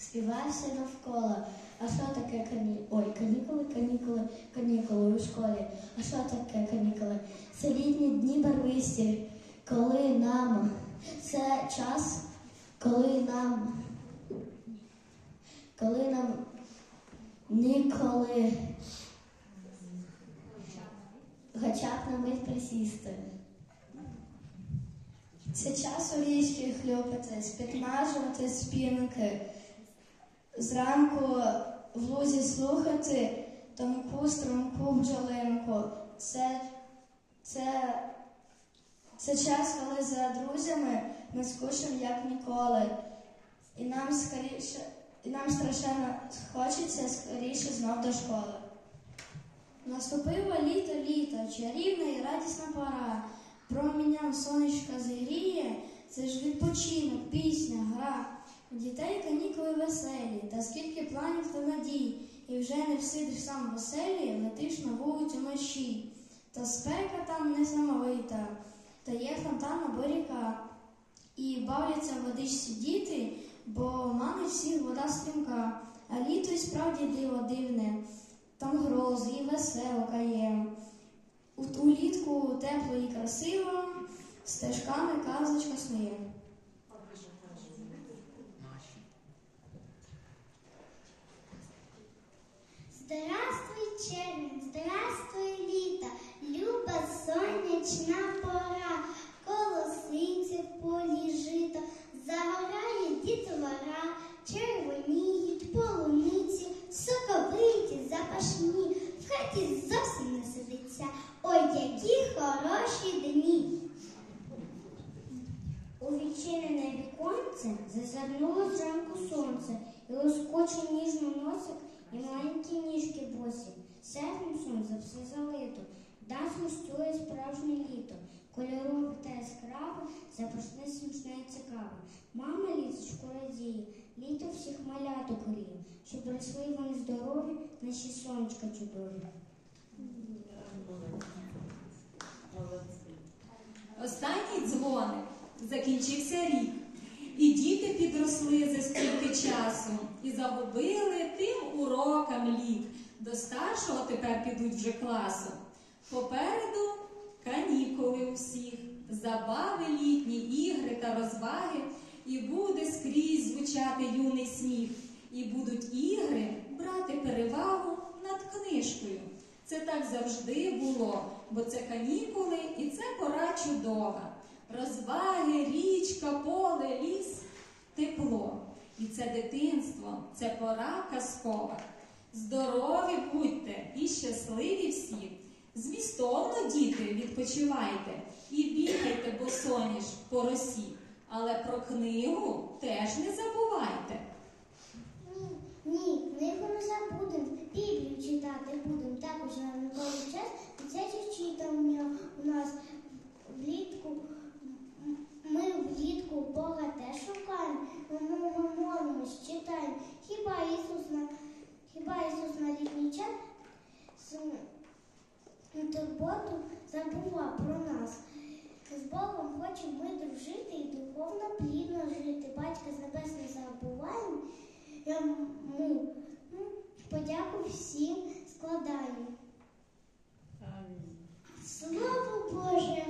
співай все навколо. А що таке канікули у школі? А що таке канікули? Це літні дні барвисті, коли нам це час, коли нам ніколи хоча б на мить присісти. Це час у річки хлюпати, спітнажувати спінки, зранку в лузі слухати тонку струнку бджолинку. Це час, коли за друзями ми скучимо, як ніколи. І нам страшенно хочеться скоріше знов до школи. Наступило літо, чарівна і радісна пора. Промінням сонечка зігріє, це ж відпочинок, пісня, гра. У дітей канікули веселі, та скільки планів та надій. І вже не всидиш сам в оселі, летиш на вулицю вночі. Та спека там несамовита, та є фонтан або ріка. І бавляться в водичці діти, бо манить всіх вода стрімка. А літо й справді диво дивне, там грози і веселка є. Улітку тепло і красиво, стежками казочка снує. Здравствуй, червень, здравствуй, літо, люба сонячна пора, колосниці в полі жито, загорає дітвора, червоніють полуниці, соковиті, запашні, в хаті зовсім не сидиться, ой, які хороші дні. У відчинене віконце зазирнуло зранку сонце, і лоскоче ніжно носик, і маленькі ніжки босі. Серпнем сонце все залито, нас гостює справжнє літо. Кольорове та яскраве, запашне, смачне і цікаве. Мама літочку радіє, літо всіх маляток гріє, щоб росли вони здорові, наші сонечка чудові. Останній дзвоник, закінчився рік, і діти підросли за стільки часу, і загубили тим урокам лік. До старшого тепер підуть вже класу. Попереду канікули у всіх, забави літні, ігри та розваги, і буде скрізь звучати юний сміх, і будуть ігри брати перевагу над книжкою. Це так завжди було, бо це канікули і це пора чудова. Розваги, річка, поле, ліс, тепло. І це дитинство, це пора казкова. Здорові будьте і щасливі всі. Змістовно, діти, відпочивайте і бігайте босоніж по росі. Але про книгу теж не забувайте. Ні, книгу не забудемо, Біблію читати будемо. Також на ранковий час дитяче читання у нас влітку. Ми влітку Бога теж шукаємо, ми молимось, читаємо. Хіба Ісус на літній час турботу забула про нас. З Богом хочемо ми дружити і духовно плідно жити. Батька з небес не забуваємо, йому подяку всім складаємо. Слово Боже!